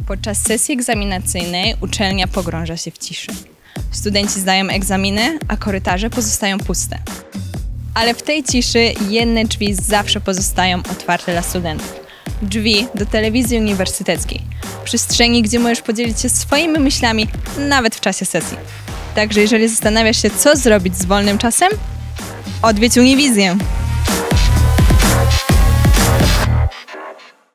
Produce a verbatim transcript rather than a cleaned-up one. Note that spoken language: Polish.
Podczas sesji egzaminacyjnej uczelnia pogrąża się w ciszy. Studenci zdają egzaminy, a korytarze pozostają puste. Ale w tej ciszy jedne drzwi zawsze pozostają otwarte dla studentów. Drzwi do telewizji uniwersyteckiej. Przestrzeni, gdzie możesz podzielić się swoimi myślami nawet w czasie sesji. Także jeżeli zastanawiasz się, co zrobić z wolnym czasem, odwiedź Uniwizję!